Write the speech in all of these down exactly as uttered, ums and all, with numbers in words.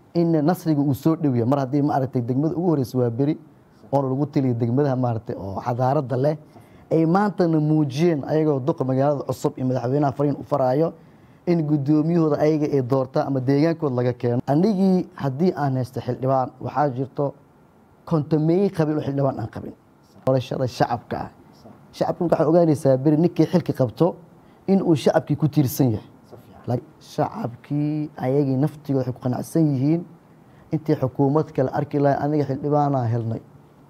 in nasriga uu soo dhawiyo mar haddii maaragtay degmada ugu horeysa waa beri oona lagu taliya degmadaha maaragtay oo xadaaradda leh ay maantana muujiyeen ayagoo duqa magaalada cusub iyo madaxweynaha fariin u faraayo in guddoomiyahooda ayaga ay doortaan ama deegaankooda laga keeno anigii haddii aan haysto xildhibaan waxaa jirto kontameeyey qabiil oo xildhibaan aan qabin doorashada shacabka ah shacabka waxaa ogaanaysaa beri ninkii xilka qabto in uu shacabkii ku tiirsan yahay shacabkii ayagii naftigooda waxay ku qanacsan yihiin intii xukuumad kale arki lahay aniga xildhibaanaa helnay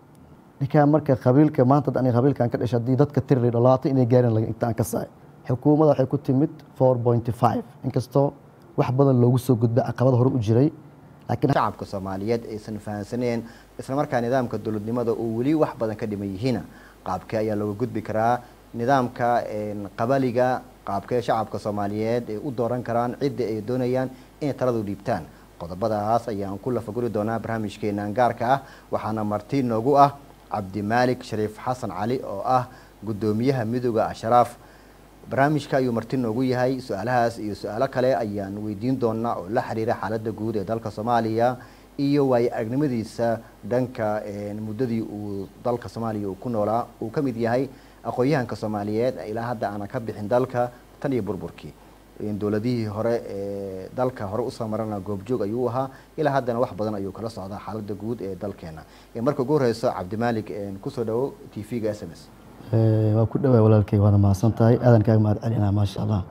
ninkaa marka qabiilka maanta aniga qabiilkaan ka dhashay haddii dadka tiri dhalaata inay gaareen laga intaan ka saay xukuumadda waxay ku timid four point five inkastoo wax badan loogu soo gudbay caqabada hore u jiray laakiin shacabka Soomaaliyeed aysan fahansaneen isla markaa nidaamka dawladnimada oo wali wax badan ka dhiman yihiin qaabka ayaa looga gudbi karaa nidaamka qabaliga qaabka shacabka Soomaaliyeed ay u dooran karaan cid ay doonayaan in taladu dhiibtaan qodobadaas ayaan ku la faguri doonaa barnaamijkeena gaarka ah waxaana marti noogu ah Cabdi Malik Shariif Xasan Cali oo ah gudoomiyaha midowga Ashraaf barnaamijka ayuu marti noogu yahay su'aalahaas iyo su'aalo kale ayaan weydiin doonaa oo la xiriira xaaladda guud ee dalka Soomaaliya iyo way aragnimadiisa dhanka muddadii uu dalka Soomaaliya uu ku noolaa uu ka mid yahay aqoonyahanka Soomaaliyeed ilaa hadda aan ka bixin dalka tan iyo burburkii in dawladihii hore ee dalka hore u soo marana goobjoog ayuu ahaa ilaa haddana wax badan ayuu kala socdaa xaaladda guud ee dalkeena ee marka ugu horeyso Cabdi Malik ku soo dhawo T V-ga S M S waa ku dhawaay walaalkay waana mahadsan tahay aadan kaaga mahad celinaa maasha Allah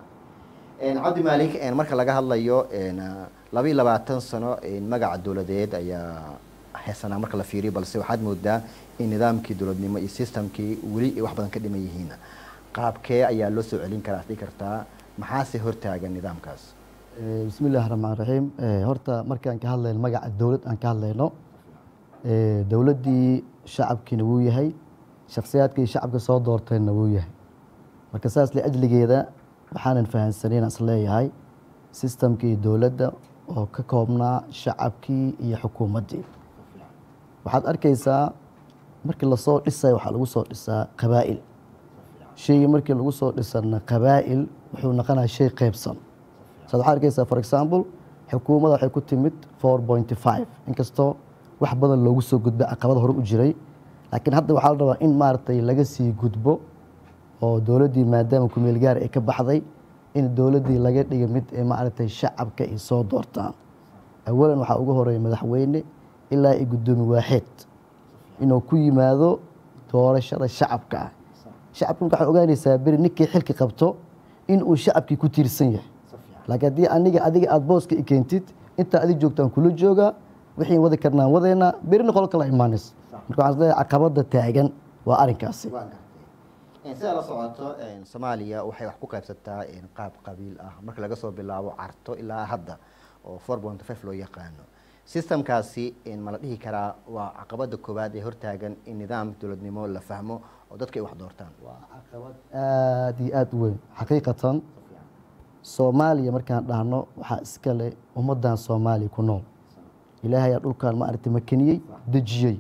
Cabdi Malik marka laga hadlayo laba iyo labaatan sano magaca dawladeed ayaa haysanaa marka la fiiriyo balse waxaad moodaa in nidaamkii dawladnimo iyo systemkii wali wax badan ka dhiman yihiin qaabkee ayaa loo soo celin karaa sidii kartaa maxaa si hortaagan nidaamkaas bismillaahir rahmaanir rahiim horta markaan ka hadlayno magaca dawlad aan ka hadlayno dawladii shacabkiina wuu yahay shakhsiyaadkii shacabka soo doortayna wuu yahay marka saas la ajligeeda waxaanan fahansaneyn as leeyahay systemkii dawladda oo ka koobnaa shacabkii iyo xukuumaddii waxaad arkaysaa markii lasoo dhisay waxaa lagu soo dhisaa qabaa'il shaygii markii lagu soo dhisana qabaa'il wuxuu noqonayaa shay qaybsan saad waxaad arkaysaa for example xukuumadda waxay ku timid four point five inkastoo wax badan loogu soo gudbay caqabada hore u jiray laakiin hadda waxaa la rabaa in maaragtay laga sii gudbo oo dawladdii maadaama kumeel gaar ay ka baxday in dawladdii laga dhiga mid ee maaragtay shacabka ay soo doortaan awalan waxaa ugu horeeya madaxweyne ilaa ay guddoomi waaxeed inuu ku yimaado doorashada shacabka ah shacabka waxay ogaanaysaa beri ninkii xilka qabto in uu shacabkii ku tiirsan yahay laakiin haddii aniga adiga aada booska i keentid intaa adig joogtaan kula joogaa wixii wadi karnaan wadeena berina qolo kala imaanaysa marka waxaan leeyahay caqabada taagan waa arrinkaasi sida la socoto Soomaaliya waxay wax ku qaybsataa qaab qabiil ah marka laga soo bilaabo carto ilaa hadda oo four point five loo yaqaano systemkaasi in ma la dhihi karaa waa caqabada koobaad ee hortaagan in nidaam dawladnimo la fahmo oo dadka ay wax doortaan waa caqabad aad iyo aad u weyn xaqiiqatan Soomaaliya markaan dhahno waxaa iska leh ummadan Soomaaliya ku nool ilaahay ayaa dhulkaan ma aragtay makaniyey dejiyey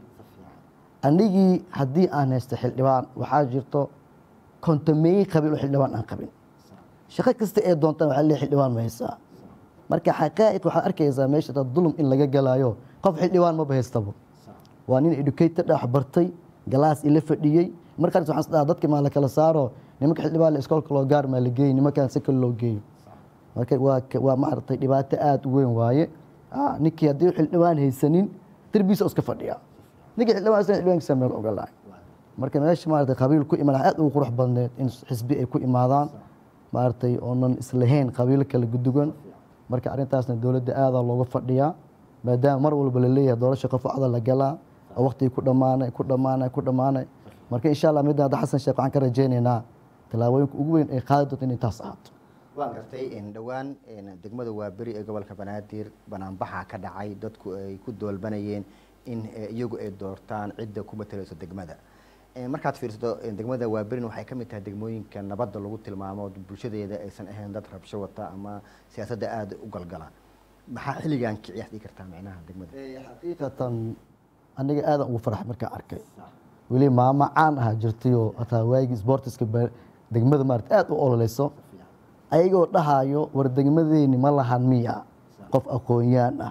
anigii haddii aan haysto xildhibaan waxaa jirto kontameeyey qabiil oo xildhibaan aan qabin shaqo kasta ee doontaan waxaa leeyahay xildhibaan ma haysaa marka xaqaa'iq waxaad arkaysaa meesha dad dulum in laga galaayo qof xildhibaan ma bahaystabo waa nin educated wax bartay galaas ila fadhiyey markaas waxaan isdhahaa dadka maa la kala saaro nimanka xildhibaan la iskoolka loo gaar maa la geeyo nimankaan si kale loo geeyo marka waa waa maaragtay dhibaato aad u weyn waaye ninkii haddii xildhibaan haysanin darbiisa iska fadhiya ninkii xildhibaan haysan xildhibaankiisa meel uga laay marka meesha maaragtay qabiil ku imaan aad ugu qurux badneed in xisbi ay ku imaadaan maaragtay oonan islahayn qabiilo kala gudugan marka arrintaasna dawladda aadaa looga fadhiyaa maadaama mar walba la leeyahay doorasho qof codad la galaa oo waqtigii ku dhammaanay ku dhammaanay ku dhammaanay marka insha Allah midda hadda Xasan Sheekh waxaan ka rajaynaynaa talaabooyinka ugu weyn ee qaadi doonto inay taas ahaato waan gartay in dhawaan degmada Waaberi ee gobolka Banaadir banaanbaxa ka dhacay dadku ay ku doolbanayeen in iyagu ay doortaan cidda ku matalayso degmada markaad fiirsato degmada Waaberi waxay ka mid tahay degmooyinka nabadda lagu tilmaamo bulshadeeda aysan ahayn dad rabsho wata ama siyaasadda aad u galgala maxaa xilligan kiciyay kartaa macnaha degmada ee xaqiiqatan aniga aad ugu farax markaan arkay wali maama caan ah jirtay oo ataa waagi sportiska degmada maarta aad u ololeyso ayagoo dhahayo war degmadeeni ma lahan miya qof aqoonyaan ah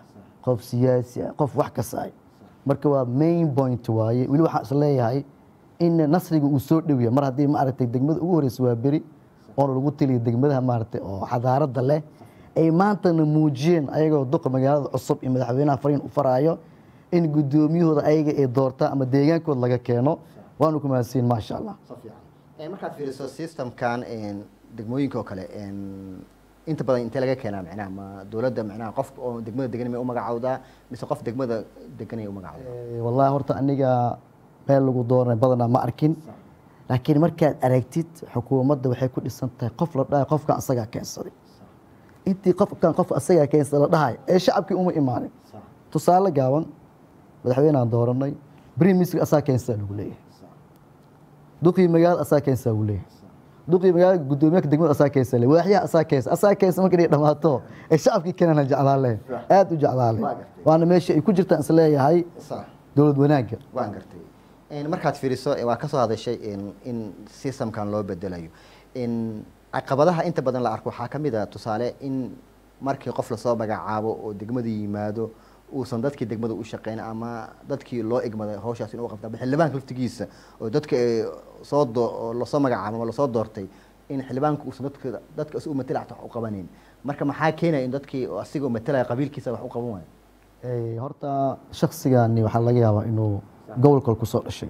qof siyaasi ah qof wax kasaay marka waa main point waaye weli waxaan is leeyahay in nasriga uu soo dhawiya mar haddii ma aragtay degmada ugu horeysa waa beri oo lagu taliyo degmadaha maaragtay oo xadaarada leh ay maantana muujiyeen ayagoo duqa magaalada cusub iyo madaxweynaha fariin u faraayo in gudoomiyahooda ayaga ay doortaan ama deegaankooda laga keeno waanu ku mahadsiin maasha allah markaad fiiriso systemkan degmooyinka oo kale inta badan intee laga keenaa macnaha ma dowladda macnaha qof oo degmada degan may u magacawdaa mise qof degmada degan ay u magacawdaa wallahi horta aniga meel lagu dooranay badanaa ma arkin laakiin markaad aragtid xukuumadda waxay ku dhisan tahay qof la dhahay qofkan asagaa keensaday intii qofkan qof asagaa keensaday la dhahay ee shacabkii uma imaanin tusaale gaaban madaxweyneaan dooranay brimisga asaa keensaa lagu leeyahay duqii magaalada asaa keensaa lagu leeyahay duqii magaalada gudoomiyaha degmada asaa keensaa leeyahay waaxyaha asaa keensa asaa keensa markii ay dhamaato ee shacabkii keenana jeclaale aad u jeclaale waana meesha ay ku jirtaan is leeyahay dowlad wanaagga waan gartay markaad fiiriso waa ka soo hadashay in systemkan loo bedelayo caqabadaha inta badan la arko waxaa ka mid ah tusaale in markii qof lasoo magacaabo oo degmada yimaado uusan dadkii degmada u shaqeyn ama dadkii loo egmaday hawshaas inuu qabta xildhibaanka laftigiisa oo dadka soo lasoo magacaabo ama lasoo doortay in xildhibaanka uusan dadka dadka u matala wax u qabanin marka maxaa keenaya in dadkii asigoo matalaya qabiilkiisa wax u qaban waayo horta shakhsigani waxaa laga yaabaa inuu gobolka ku soo dhashay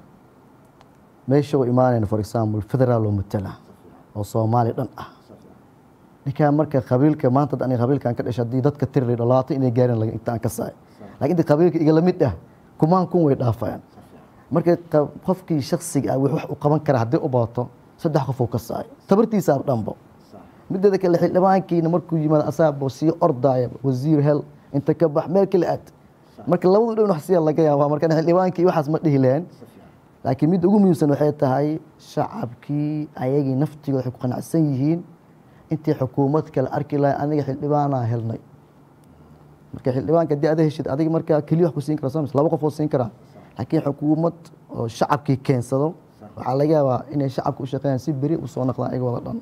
meesha uu imaanayna for example federal oo matala oo Soomaali dhan ah ninka marka qabiilka maanta dad qabiilkan ka dhashay hadii dadka tirri dhalaatay inay gaarin laga intaan ka saay laakiin inta qabiilka iga lamid ah kumaan kun way dhaafayaan marka qofkii shakhsiga ah wax u qaban kara hadii u baato saddex qof oo ka saay tabartiisa dhanbo midda kale xildhibaankiina markuu yimaado asaabo si ordaaya wasiir hel inta ka bax meel kale aad marka labadu dhow wax si laga yaabo marka xildhibaankii waxaas ma dhihileen laakiin mid ugu muhiimsan waxay tahay shacabkii ayagii naftiga waxay ku qanacsan yihiin intii xukuumad kale arki lahayn aniga xildhibaana helnay marka xildhibaanka hadii aad heshid adiga marka kaliya wax ku siin kara soo laba qof oo siin kara laakiin xukuumad oo shacabkii keensado waxaa laga yaabaa inay shacabku u shaqeeyaan si beri u soo noqdaan ayaga wada dhan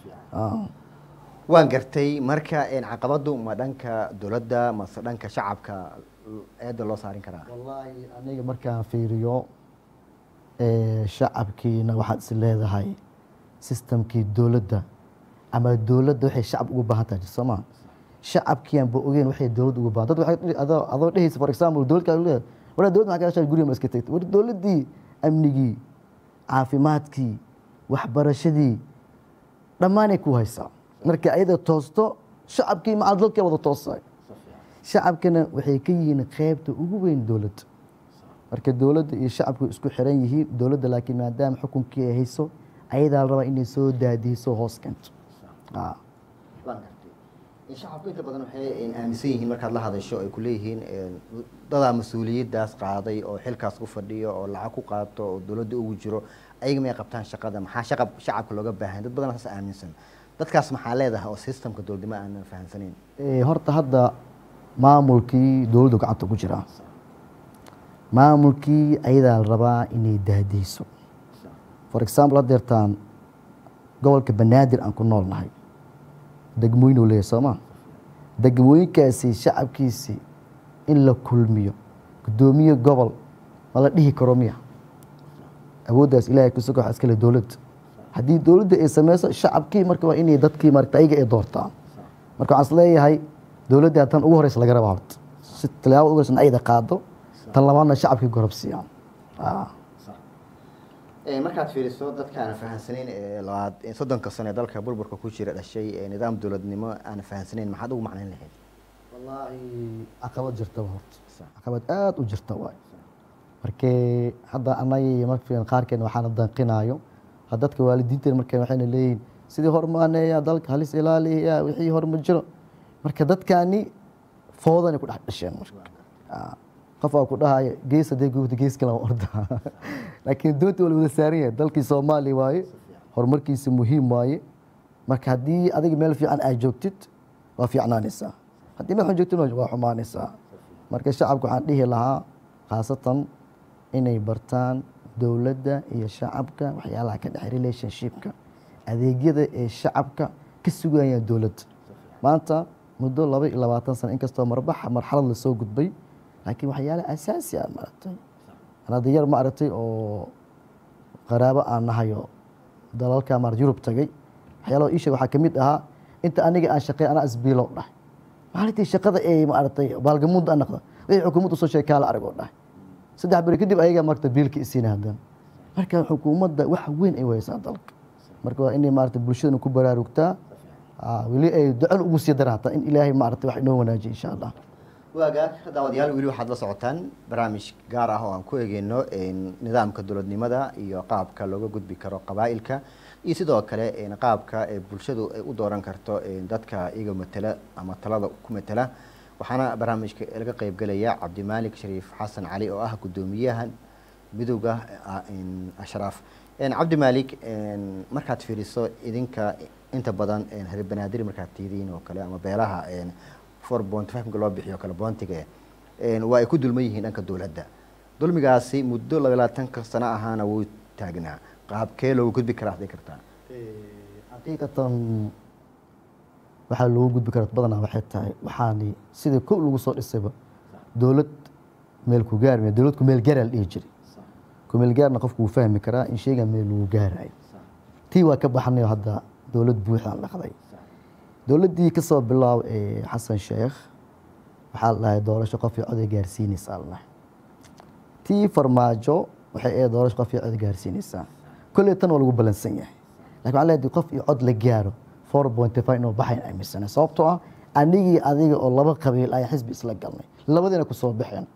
waan gartay marka caqabadu ma dhanka dowladda mase dhanka shacabka eeda loo saarin karaa wallahi aniga markaan fiiriyo shacabkiina waxaad is leedahay systemkii dowladda ama dowladda waxay shacab ugu baahan tahay Soomaa shacabkii aan ogeyn waxay dowladda ugu baahan dad waxay adoo dhehaysa for example dowladda kale wala dowladda maxaa ka shaqeeyay guriga ma iska tagtay war dowladdii amnigii caafimaadkii waxbarashadii dhamaanay ku haysaa marka ayada toosto shacabkii ma dalka wada toosay shacabkana waxay ka yihiin qaybta ugu weyn dowladda marka dowladda iyo shacabku isku xiran yihiin dowladda laakiin maadaama xukunkii ay hayso ayadaa la rabaa inay soo daadiso hoos keento waan gartay shacabku inta badan waxay aaminsan yihiin markaad la hadasho ay ku leeyihiin dadaa mas-uuliyaddaas qaaday oo xilkaas ku fadhiyo oo lacag ku qaato oo dowladda ugu jiro ayaga may qabtaan shaqada maxaa shaqab shacabka looga baahan dad badan saas aaminsan dadkaas maxaa leedahay oo systemka dowladnimo aanan fahamsanayn horta hadda maamulkii dowladdu gacanta ku jira maamulkii ayadaa la rabaa inay daadiso for example hadeertaan gobolka banaadir aan ku noolnahay degmooyin uu leeyahay sooma degmooyinkaasi shacabkiisii in la kulmiyo gudoomiye gobol ma la dhihi karo miya awooddaas ilaahay ku sugo iska leh dowladda haddii dowladda ay sameyso shacabkii marka waa inay dadkii marka ayaga ay doortaan marka waxaan is leeyahay dowladda tan ugu horeysa laga rabaa horta si talaabo ugu horeysa ayda qaado tan labaadna shacabkii gorobsiyaan markaad fiiriso dadkaan fahansaneyn ee labaad soddonka sano ee dalka burburka ku jira dhashay ee nidaam dowladnimo aan fahansaneyn maxaad ugu macnayn lahayd wallahi caqabad jirta horta caqabad aad u jirta waay markii hadda anay markii qaarkeen waxaan danqinayo dadka waalidiinta markay waxayna leeyihiin sidii hormaaneeya dalka halis ilaaliya wixii horma jiro marka dadkaani foodan ku dhaxasheen marka qof aa ku dhahay gees hadii guud gees kala orda laakiin doonta wala wada saaran yahay dalkii Soomaali waaye horumarkiisa muhiim waaye marka hadii adiga meel fiican aad joogtid waa fiicnaanaysaa hadii meel xun joogtid waa xumaanaysaa marka shacabku waxaan dhihi lahaa khaasatan inay bartaan dowladda iyo shacabka waxyaalaha ka dhex relationshipka adeegyada ee shacabka ka sugayaan dowladda maanta muddo laba iyo labaatan sano inkastoo marbax marxalad lasoo gudbay laakiin waxyaale asaasi ah maaragtay anada yar ma aragtay oo qaraabo aan nahayo dalalka maar Yurub tagay waxyaalo ii sheeg waxaa kamid ahaa inta aniga aan shaqeey ana asbiilo dhahay maalintii shaqada ee ma aragtay baalgamuud aan naqda way xukuumaddu soo sheekay la argo dhahay saddex bari kadib ayaga marta biilka isiina hadan marka xukuumadda wax weyn ay waysaa dalka marka waa inay maartay bulshada ku baraarugtaa weli ay duco ugu sii daraata in ilaahay maartay wax inoo wanaajiyo insha Allah waaga daawadayaal weli waxaad la socotaan barnaamij gaar ah oo aan ku eegeyno nidaamka dowladnimada iyo qaabka looga gudbi karo qabaa'ilka iyo sidoo kale qaabka ee bulshadu ay u dooran karto dadka iyaga matala ama talada ku matala waxaana barnaamijka laga qayb galaya Cabdimaalik Shariif Xasan Cali oo ah gudoomiyaha midowga Ashraaf Cabdimaalik markaad fiiriso idinka inta badan reer Banaadir markaad tiidiin oo kale ama beelaha four point five loo bixiyo kala boontiga ee waa ay ku dulman yihiin dhanka dawladda dulmigaasi muddo labaatan sano ahaana wuu taagnaa qaabkee loo gudbi karaa hadii kartaa xaqiiqatan waxa loo gudbi karaa badanaa waxay tahay waxaani sida koob lagu soo dhisayba dawlad meel ku gaarmay dawlad ku meel gaar dhigi jiray ku meel gaarna qofku uu fahmi karaa in shayga meel uu gaaray tii waa ka baxnay hadda dawlad buuxan laqday dawladdii ka soo bilaw ee Xasan Sheekh waxa la dhahay doorasho qof iyo cod gaarsiinaysa Allah tii farmaajo waxay ee doorasho qof iyo cod gaarsiinaysa kulli tan waa lagu balansan yahay laakiin alla hadii qof iyo cod la gaaro four point five inuu baxay ay misana sababtoo ah anigii adiga oo laba qabiil ay xisbi isla galnay labadina ku soo baxeen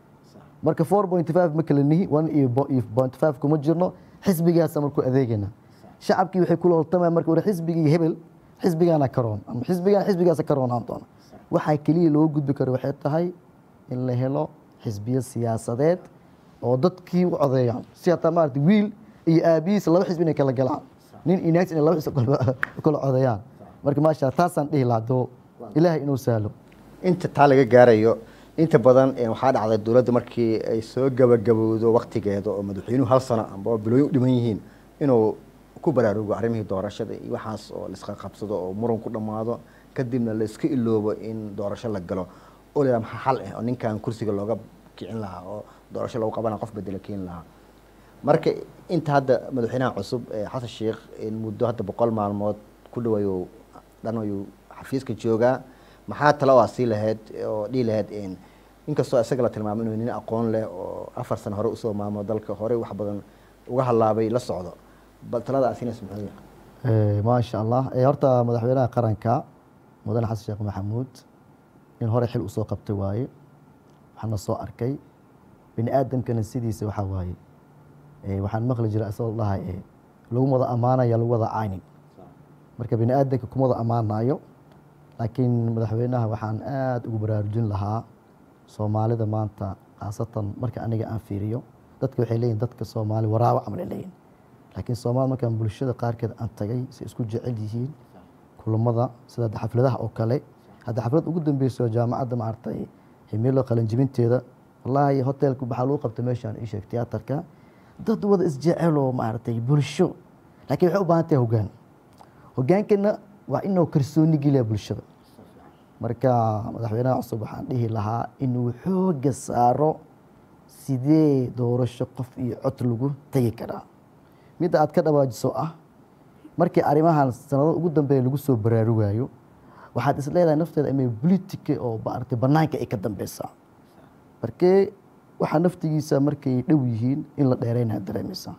marka four point five ma kala nihi one point five kuma jirno xisbigaas markuu adeegana shacabkii waxay kula hortamayaan marka war xisbigii hebel xisbigana karoon ama xisbigan xisbigaas karoon aan doona waxa kaliya loo gudbi karo waxay tahay in la helo xisbiyo siyaasadeed oo dadkii u codeeyaan si hata maarti wiil iyo aabiis laba xisbi inay kala galaan nin inaag in laba xisbi kala codeeyaan marka maasha taasan dhihi laado ilaahay inuu saalo inta taa laga gaarayo inta badan waxaa dhacday dawladda markii ay soo gabagabowdo waqtigeeda oo madaxweynuhu hal sano amba bilooyin u dhiman yihiin inuu ku baraarugo arrimihii doorashada iyo waxaas oo la iska qabsado oo muran ku dhamaado kadibna la iska iloobo in doorasho la galo oo la maxaa xal ah oo ninkan kursiga looga kicin lahaa oo doorasho lagu qabana qof bedel keen lahaa marka inta hadda madaxweynaha cusub ee Xasan Sheekh in muddo hadda boqol maalmood ku dhawayo dhanayo xafiiska jooga maxaa talo waa sii lahayd oo dhii lahayd in inkastoo isaga la tilmaamay inuu nin aqoon leh oo afar sano hore u soo maamulo dalka hore wax badan uga halaabay la socdo bal talada asinas maxay ee ma sha Allah ee horta madaxweynaha qaranka mudane Xasan Sheekh Maxamuud in hore xil u soo qabtay waaye waxaan soo arkay bini aadamkana sidiisa waxa waaye ee waxaan maqli jiray asoo lahay ee lagu wada amaanaya lagu wada caynin marka bini aadamka kuma wada amaanayo laakiin madaxweynaha waxaan aad ugu baraarujin lahaa Soomaalida maanta qaasatan marka aniga aan fiiriyo dadka waxay leeyihiin dadka Soomaali waraawo amal leeyihiin laakiin Soomaal markaan bulshada qaarkeed aan tagay si isku jecel yihiin kulamada sida xafladaha oo kale hadda xaflad ugu dambeysay jaamacadda maartay himilo qalin jibinteeda wallahi hotelku waxa lagu qabtay meeshan ii sheeg tiyaatarka dad wada isjecel oo maartay bulsho laakiin waxa u baahan tahay hoggaan hoggaankana waa inuu kalsooni geliyo bulshada marka madaxweynaha cusub waxaan dhihi lahaa inuu xooga saaro sidee doorasho qof iyo cod lagu tagi karaa mid aad ka dhawaajiso ah markii arimahan sanado ugu dambeeyay lagu soo baraarugayo waxaad is leedahay nafteeda inay politika oo baartay banaanka ay ka dambaysaa markii waxa naftigiisa markay dhow yihiin in la dheereynaa dareemaysaa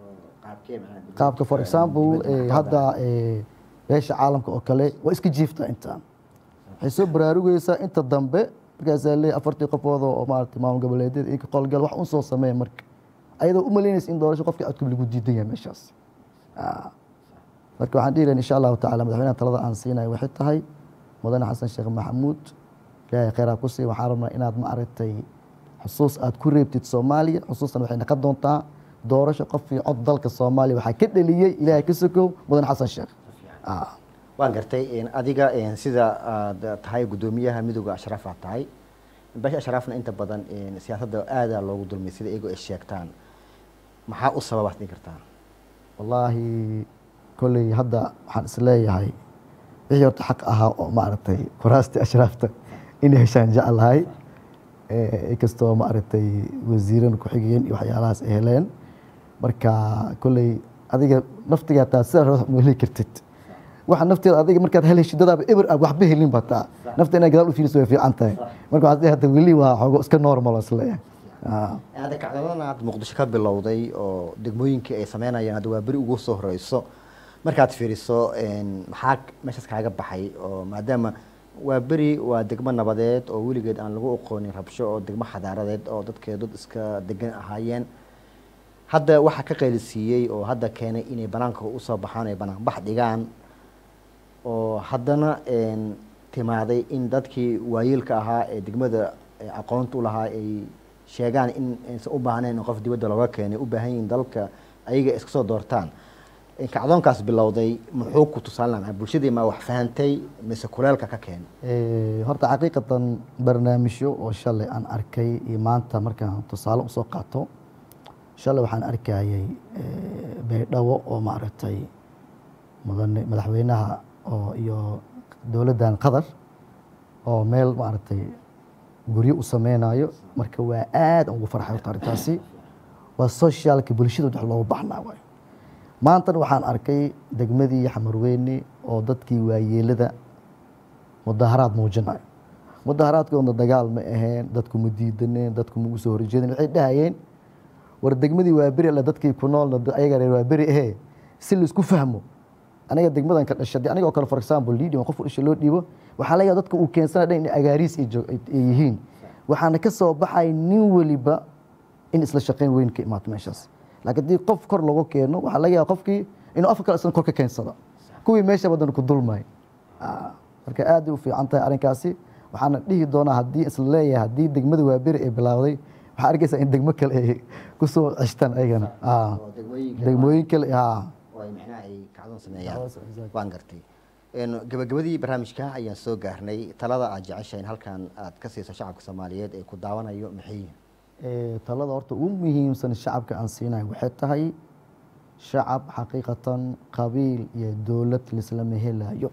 qaabka for example hadda beesha caalamka oo kale waa iska jiifta intaan waxay soo baraarugaysaa inta dambe markaas ay afartii qofood oo maartay maamul goboleedyada in qolgal wax u soo sameeyay marka ayadoo u maleynaysa in doorasho qofka codku lagu diidan yahay meeshaas ah marka waxaan dhiiray insha Allah ta'ala madaxweynaha talada aan siinay waxay tahay mudane Xasan Sheekh Maxamuud ilaahay khayr ku sii waxaan rabnaa inaad ma aragtay xusuus aad ku reebtid Soomaaliya xusuustan waxay noqon doontaa doorasho qof iyo cod dalka Soomaaliya waxa ka dhaliyay ilaahay ka sokow mudane Xasan Sheekh ah waan gartay in adiga in sida aad tahay gudoomiyaha midowga Ashraaf aad tahay basha Ashraafna inta badan in siyaasadda aad loogu dulmay sida iyagu ay sheegtaan maxaa u sababaad kartaa wallahi kulli hadda waxaan isleeyahay wixii horta xaq ahaa oo maaragtay kuraasta ashraafta inay heshaan jeclahay inkastoo maaragtay wasiiran ku-xigeen iyo waxyaalahaas ay heleen marka kolley adiga naftigaa taa sidaa ruux ma heli kartid waxa nafteeda adiga markaad heli shidadaaba eber ah waxba helin baa taa nafta inay gadaal u fiiriso way fiican tahay marka waxaad hadda weli waa xoogo iska normal isleeyahay hadda kacdadana aad muqdisho ka bilowday oo degmooyinkii ay sameynayaan hadda waa beri ugu soo horeyso markaad fiiriso maxaa meeshaas kaaga baxay oo maadaama waa beri waa degmo nabadeed oo weligeed aan lagu aqoonin rabsho oo degmo xadaaradeed oo dadkeedu iska degan ahaayeen hadda waxaa ka qaylisiiyey oo hadda keenay inay banaanka usoo baxaan ay banaanbax dhigaan oo haddana timaaday in dadkii waayeelka ahaa ee degmada aqoonta u lahaa ay sheegaan in aysan u baahnayn qof dibadda looga keenay u baahan yihiin dalka ayaga iska soo doortaan kacdoonkaas bilowday muxuu ku tusaalan bulshadii ma wax fahantay mise kuleelka ka keenay horta xaqiiqatan barnaamijyo oo shalay aan arkay iyo maanta markaan tusaale usoo qaato shalay waxaan arkayay baydhabo oo maaragtay mudane madaxweynaha oo iyo dowladdan qatar oo meel maaragtay guryo u sameynayo marka waa aad ugu farxay horta arrintaasi waa socialka bulshada wax loogu baahnaa waayo maantana waxaan arkay degmadii xamarweyne oo dadkii waayeelada mudaharaad muujinayo mudaharaadkoodna dagaal ma ahayn dadku ma diidaneen dadku ma ugu soo horjeedeen waxay dhahayeen war degmadii waa beri alle dadkii ku noolna ayaga reer waa beri ahee si laisku fahmo aniga degmadan ka dhashay aniga oo kale for example liidi qof u dhashay loo dhiibo waxaa laga dadka uu keensanaa dhan in agaariis ay yihiin waxaana ka soo baxay nin waliba in isla shaqayn weyn ka imaato meeshaas laakiin haddii qof kor lagu keeno waxaa laga yaaba qofkii inuu afka kale isna kor ka keensado kuwii meesha badan ku dulmay marka aad u fiican tahay arrinkaasi waxaana dhihi doonaa haddii isla leeyahay haddii degmada waa beri ay bilaawday waxaa arkaysaa in degmo kale ay ku soo ceshtaan ayagana degmooyin kale waan gartay gabagabadii barnaamijka ayaan soo gaarnay talada aad jeceshahay in halkan aad ka siiso shacabka soomaaliyeed ee ku daawanayo maxay talada horta ugu muhiimsan shacabka aan siinayo waxay tahay shacab xaqiiqatan qabiil iyo dowlad lislama helayo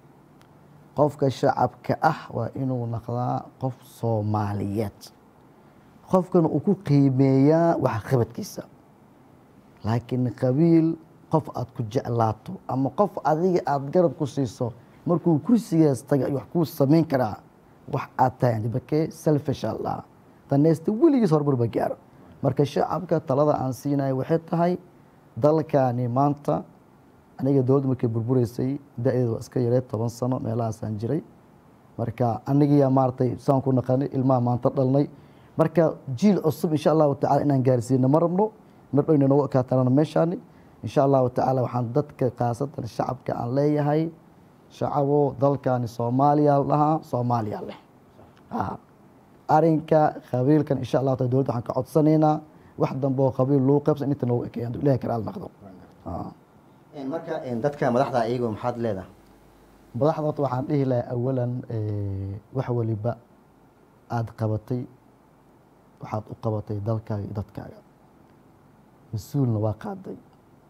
qofka shacabka ah waa inuu noqdaa qof soomaaliyeed qofkana uu ku qiimeeyaa wax qabadkiisa laakiin qabiil qof aad ku jeclaato ama qof adiga aad garab ku siiso markuu kursigaas taga wax kuu samayn karaa wax aad tahay bakee selfish allah tanaysta weligiis horumar ba gaaro marka shacabka talada aan siinayo waxay tahay dalkaani maanta aniga dowladda markay burburaysay da-deedu waa iska yareed toban sano meelahaasaan jiray marka anigiyaa maaragtay saan ku naqanay ilmaha maanta dhalnay marka jiil cusub insha allahu tacala inaan gaarsiino ma rabno mar dhow inay noogu ekaatanana meeshaani insha allahu tacaala waxaan dadka khaasatan shacabka aan leeyahay shacabo dalkaani soomaaliya lahaa soomaaliya leh arinka qabiilkan insha allahu taala dowladda waxaan ka codsanaynaa wax dambe oo qabiil lagu qaybsan inta noogu ekeeyaan ilahay karaal naqdo marka dadka madaxda iyagoo maxaad leedahay madaxda horta waxaan dhihi lahaa awalan wax waliba aada qabatay waxaad u qabatay dalkaaga iyo dadkaaga mas-uulna waa qaaday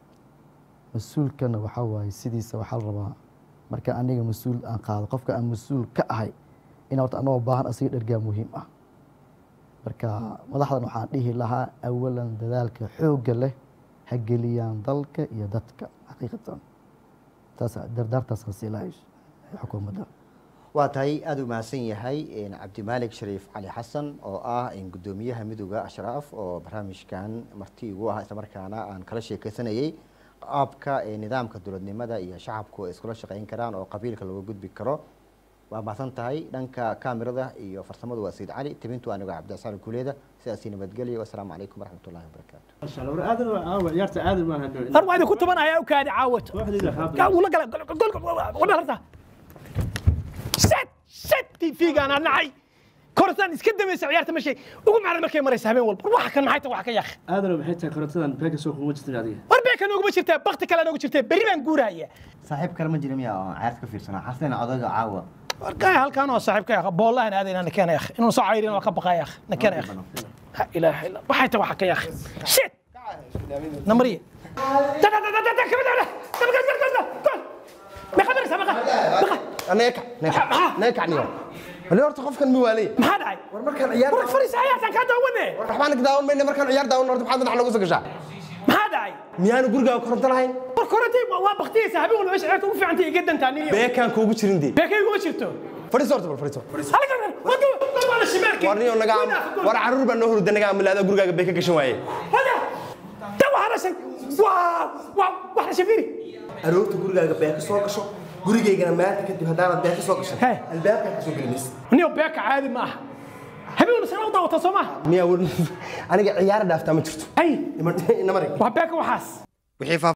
mas-uulkana waxaa waaye sidiisa waxaa la rabaa marka aniga mas-uul aan qaado qofka aan mas-uul ka ahay in horta anagoo baahan asiga dhergaa muhiim ah marka madaxdan waxaan dhihi lahaa awalan dadaalka xoogga leh ha geliyaan dalka iyo dadka xaqiiqatan taas dardaartaasaan sii lahay xukuumadda waa tahay aada u mahadsan yahay cabdimaalik shariif cali xasan oo ah gudoomiyaha midooda ashraaf oo barnaamijkan marti igu ah islamarkaana aan kala sheekeysanayay qaabka nidaamka dowladnimada iyo shacabku ay iskula shaqeyn karaan oo qabiilka looga gudbi karo waa mahadsan tahay dhanka kaamirada iyo farsamadu waa sayid cali tibintu anigo cabdixsaan kuleeda sidaasi nabadgelyo wasalaamu calaykum waraxmatullahi wabarakaatu har waa idinku tubanaya u kaadi caawato wala gala wala harta set set tv-gaan aan nacay korontadan iska damaysa ciyaarta meeshay ugu macna markay maraysa habeen walba waxa kan maxay tahay wax ka yaakh aadana maxay tahay korontadan beeka soo kuma jirtay adiga war beeka noogu jirtay baqti kale noogu jirtay bari baan guuraya saaxiib kale ma jirin miyaa ciyaarta ka fiirsanaa xasana odayga caawa warka halkaan oo saaxiibka yaakh boolahan aadayna nakeen yaakh inuu soo cayrin oo ka baqay yaakh nakeen yaakh ha ilaaha illa waxay tahay wax ka yaakh shit namriye ما خبرت ما خبرت نيكا نيكا نيكا عنيو اللي horta qofkan mi waalay ما هذا war markaan ciyaar war faris ayaan ka daawane war waxbaan ka daawan mayna markaan ciyaar daawan horta maxaad dhaxal ugu soo gashaa ما هذا miyaanu guriga koronto lahayn war koronto waa baqtiyay habeen wala ciyaarta ugu fiicantay gadan taani beekan kuugu jirindii beekay ugu jirto fariis horta bal fariis halkan wadu wala shimarki war niyo naga war caruur baan noo hurda naga amlaada guriga beeka gashan waaye hada tawa harashay waa waa waxa shafiri aroorta guriga beeka soo gasho gurigeygana maanta kadib hadaan beeka soo gasho albaabka ka soo gelimis niyo beeka caadi ma aha habeen wala sanad dawata Soomaa miya aniga ciyaar dhaafta ma jirto ay ina mari waa beeka waxaas wixii